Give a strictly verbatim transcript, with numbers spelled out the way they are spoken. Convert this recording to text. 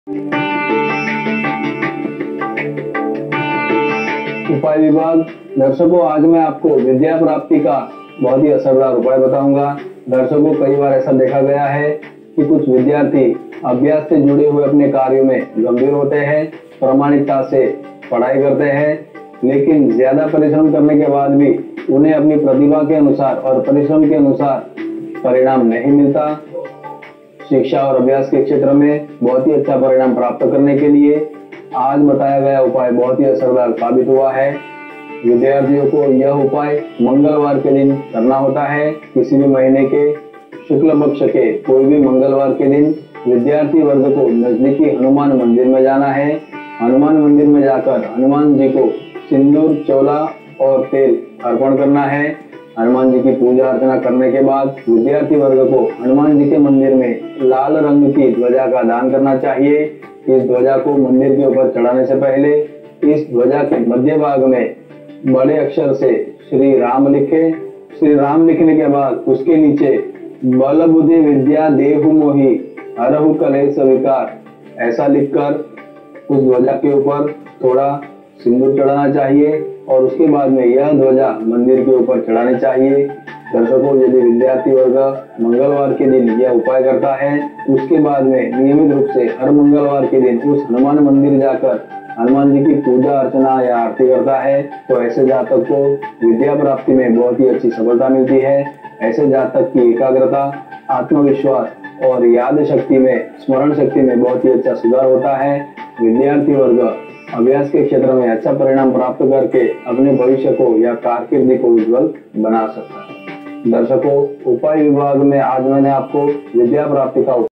उपाय विभाग। दर्शकों, आज मैं आपको विद्या प्राप्ति का बहुत ही असरदार उपाय बताऊंगा। दर्शकों, कई बार ऐसा देखा गया है कि कुछ विद्यार्थी अभ्यास से जुड़े हुए अपने कार्यों में गंभीर होते हैं, प्रामाणिकता से पढ़ाई करते हैं, लेकिन ज्यादा परिश्रम करने के बाद भी उन्हें अपनी प्रतिभा के अनुसार और परिश्रम के अनुसार परिणाम नहीं मिलता। शिक्षा और अभ्यास के क्षेत्र में बहुत ही अच्छा परिणाम प्राप्त करने के लिए आज बताया गया उपाय बहुत ही असरदार साबित हुआ है। विद्यार्थियों को यह उपाय मंगलवार के दिन करना होता है। किसी भी महीने के शुक्ल पक्ष के कोई भी मंगलवार के दिन विद्यार्थी वर्ग को नजदीकी हनुमान मंदिर में जाना है। हनुमान मंदिर में जाकर हनुमान जी को सिंदूर, चोला और तेल अर्पण करना है। हनुमान जी की पूजा अर्चना करने के बाद विद्यार्थी वर्ग को हनुमान जी के मंदिर में लाल रंग की ध्वजा का दान करना चाहिए। इस ध्वजा को मंदिर के ऊपर चढ़ाने से पहले इस ध्वजा के मध्य भाग में बड़े अक्षर से श्री राम लिखे। श्री राम लिखने के बाद उसके नीचे बल बुद्धि विद्या देहु मोहि हरहु कलेश विकार ऐसा लिखकर उस ध्वजा के ऊपर थोड़ा सिंदूर चढ़ाना चाहिए और उसके बाद में यह ध्वजा मंदिर के ऊपर चढ़ानी चाहिए। दर्शकों, यदि विद्यार्थी वर्ग मंगलवार के दिन यह उपाय करता है, उसके बाद में नियमित रूप से हर मंगलवार के दिन उस हनुमान मंदिर जाकर हनुमान जी की पूजा अर्चना या आरती करता है, तो ऐसे जातक को विद्या प्राप्ति में बहुत ही अच्छी सफलता मिलती है। ऐसे जातक की एकाग्रता, आत्मविश्वास और याद शक्ति में, स्मरण शक्ति में बहुत ही अच्छा सुधार होता है। विद्यार्थी वर्ग अभ्यास के क्षेत्र में अच्छा परिणाम प्राप्त करके अपने भविष्य को या कारकिर्दी को उज्जवल बना सकता है। दर्शकों, उपाय विभाग में आज मैंने आपको विद्या प्राप्ति का